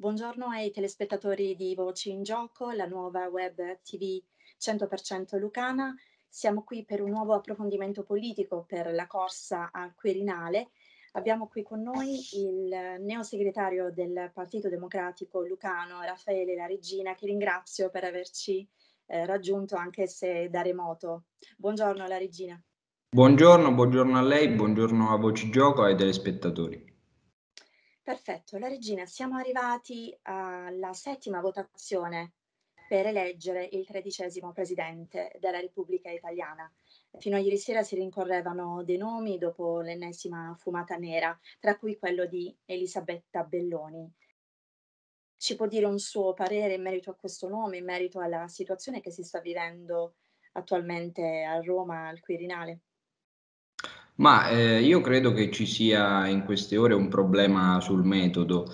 Buongiorno ai telespettatori di Voci in Gioco, la nuova web TV 100% lucana. Siamo qui per un nuovo approfondimento politico per la corsa al Quirinale. Abbiamo qui con noi il neosegretario del Partito Democratico lucano, Raffaele La Regina, che ringrazio per averci raggiunto anche se da remoto. Buongiorno La Regina. Buongiorno a lei, buongiorno a Voci Gioco e ai telespettatori. Perfetto, La Regina, siamo arrivati alla settima votazione per eleggere il 13° presidente della Repubblica Italiana. Fino a ieri sera si rincorrevano dei nomi dopo l'ennesima fumata nera, tra cui quello di Elisabetta Belloni. Ci può dire un suo parere in merito a questo nome, in merito alla situazione che si sta vivendo attualmente a Roma, al Quirinale? Io credo che ci sia in queste ore un problema sul metodo,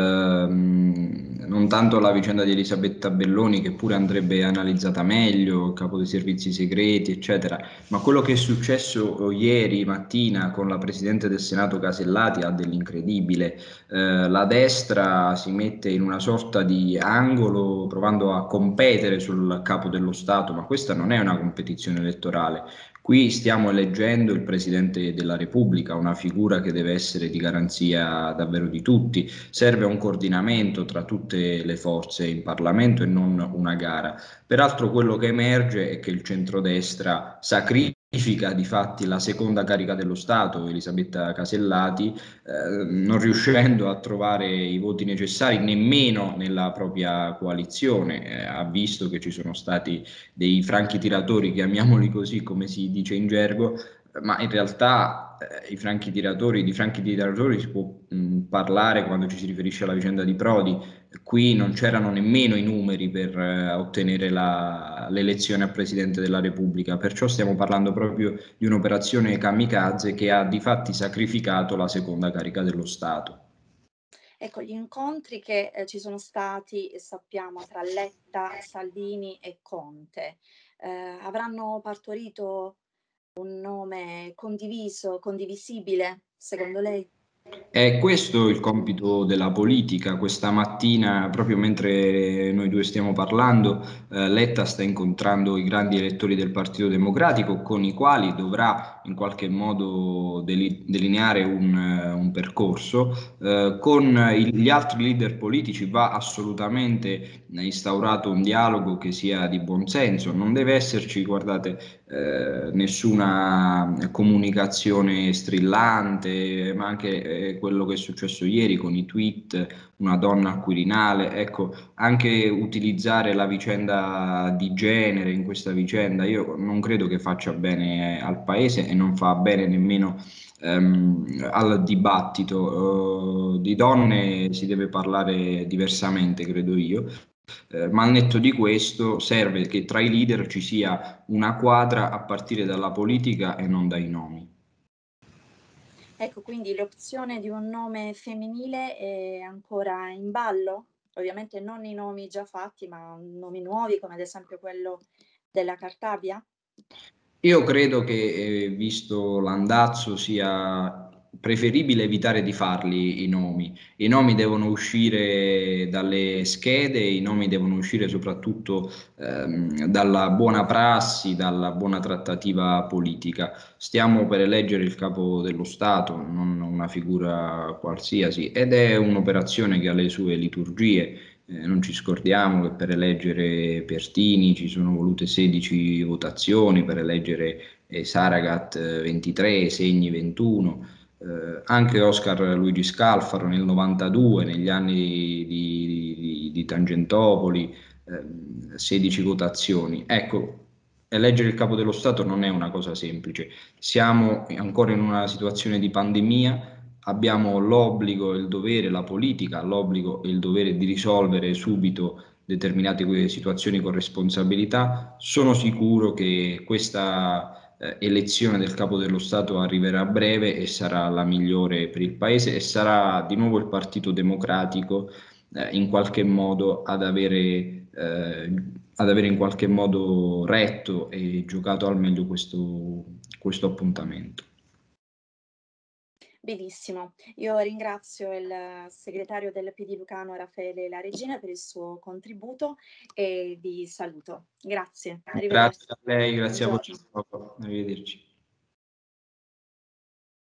non tanto la vicenda di Elisabetta Belloni, che pure andrebbe analizzata meglio, capo dei servizi segreti, eccetera, ma quello che è successo ieri mattina con la Presidente del Senato Casellati ha dell'incredibile. La destra si mette in una sorta di angolo provando a competere sul capo dello Stato, ma questa non è una competizione elettorale. Qui stiamo eleggendo il Presidente della Repubblica, una figura che deve essere di garanzia davvero di tutti. Serve un coordinamento tra tutte le forze in Parlamento e non una gara. Peraltro quello che emerge è che il centrodestra sacrifica di fatti la seconda carica dello Stato, Elisabetta Casellati, non riuscendo a trovare i voti necessari nemmeno nella propria coalizione. Ha visto che ci sono stati dei franchi tiratori, chiamiamoli così come si dice in gergo, ma in realtà di franchi tiratori si può parlare quando ci si riferisce alla vicenda di Prodi. Qui non c'erano nemmeno i numeri per ottenere l'elezione a Presidente della Repubblica, perciò stiamo parlando proprio di un'operazione kamikaze che ha di fatti sacrificato la seconda carica dello Stato. Ecco, gli incontri che, ci sono stati, sappiamo, tra Letta, Salvini e Conte, avranno partorito un nome condiviso, condivisibile, secondo lei? È questo il compito della politica. Questa mattina, proprio mentre noi due stiamo parlando, Letta sta incontrando i grandi elettori del Partito Democratico con i quali dovrà in qualche modo delineare un percorso. Gli altri leader politici va assolutamente instaurato un dialogo che sia di buon senso. Non deve esserci, guardate, nessuna comunicazione strillante, ma anche quello che è successo ieri con i tweet, una donna al Quirinale, ecco, anche utilizzare la vicenda di genere in questa vicenda, io non credo che faccia bene al paese e non fa bene nemmeno al dibattito. Di donne si deve parlare diversamente, credo io. Ma al netto di questo serve che tra i leader ci sia una quadra a partire dalla politica e non dai nomi. Ecco, quindi l'opzione di un nome femminile è ancora in ballo? Ovviamente non i nomi già fatti, ma nomi nuovi, come ad esempio quello della Cartabia? Io credo che, visto l'andazzo, sia preferibile evitare di farli i nomi. I nomi devono uscire dalle schede, i nomi devono uscire soprattutto dalla buona prassi, dalla buona trattativa politica. Stiamo per eleggere il capo dello Stato, non una figura qualsiasi, ed è un'operazione che ha le sue liturgie. Non ci scordiamo che per eleggere Pertini ci sono volute 16 votazioni, per eleggere Saragat 23, Segni 21, anche Oscar Luigi Scalfaro nel 92, negli anni di Tangentopoli, 16 votazioni. Ecco, eleggere il capo dello Stato non è una cosa semplice. Siamo ancora in una situazione di pandemia. Abbiamo l'obbligo e il dovere, la politica ha l'obbligo e il dovere di risolvere subito determinate situazioni con responsabilità. Sono sicuro che questa elezione del capo dello Stato arriverà a breve e sarà la migliore per il Paese e sarà di nuovo il Partito Democratico in qualche modo ad avere in qualche modo retto e giocato al meglio questo appuntamento. Benissimo. Io ringrazio il segretario del PD lucano Raffaele La Regina per il suo contributo e vi saluto. Grazie, Grazie arrivederci. a lei, grazie a voi. Buongiorno. Arrivederci.